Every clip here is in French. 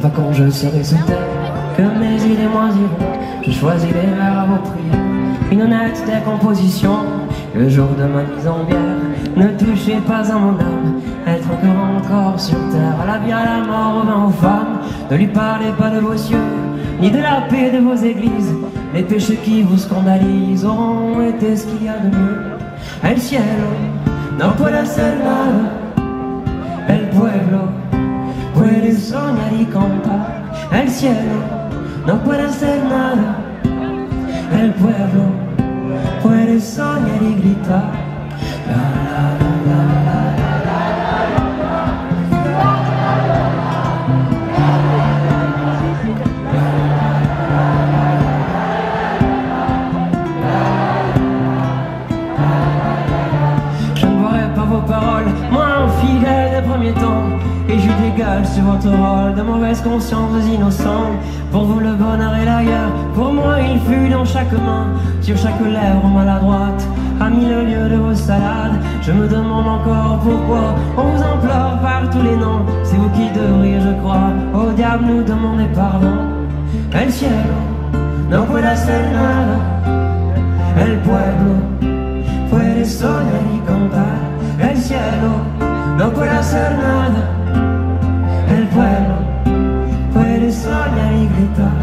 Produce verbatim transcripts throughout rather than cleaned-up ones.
pas quand je serai sous terre que mes idées moisiront. Je choisis les vers à vos prières, une honnête décomposition. Le jour de ma mise en bière, ne touchez pas à mon âme, être encore encore sur terre. À la vie, à la mort, au vin, aux femmes, ne lui parlez pas de vos cieux, ni de la paix de vos églises. Les péchés qui vous scandalisent auront été ce qu'il y a de mieux. El cielo no puede hacer nada, el pueblo puede soñar y cantar. El cielo no puede hacer nada, el pueblo puede soñar y gritar. La, la, la, la, paroles, moi infidèle des premiers temps, et je dégage sur votre rôle de mauvaise conscience innocente. Pour vous le bonheur est l'ailleurs, pour moi il fut dans chaque main, sur chaque lèvre maladroite, à mille lieues de vos salades. Je me demande encore pourquoi on vous implore par tous les noms. C'est vous qui devriez, je crois, au diable nous demander pardon. El cielo no puede hacer nada, el pueblo puede soñar y cantar. El cielo no puede hacer nada, el pueblo puede soñar y gritar.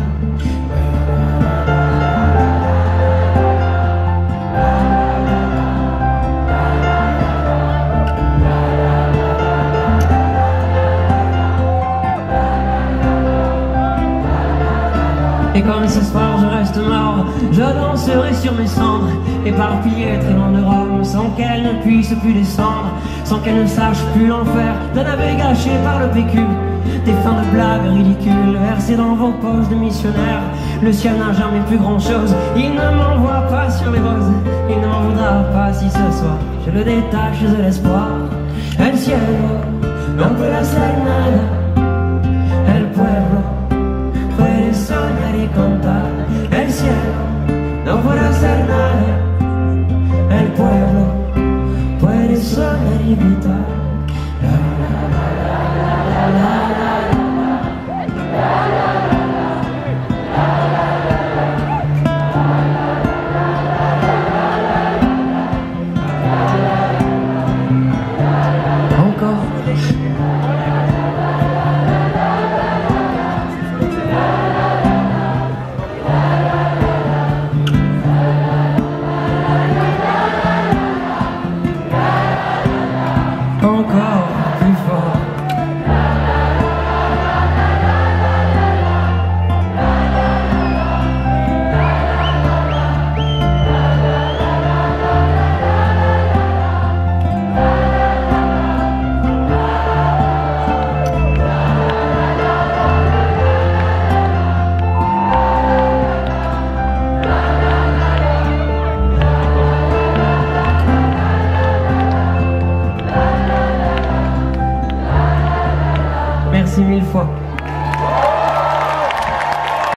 Et comme ce soir je reste mort, je danserai sur mes cendres, éparpillées très loin de Rome, sans qu'elle ne puisse plus descendre, sans qu'elle ne sache plus l'enfer de navet gâché par le pécule. Des fins de blagues ridicules versées dans vos poches de missionnaires. Le ciel n'a jamais plus grand chose, il ne m'envoie pas sur les roses, il ne m'en voudra pas si ce soir je le détache de l'espoir. El cielo no puede hacer nada, el pueblo puede soñar y cantar.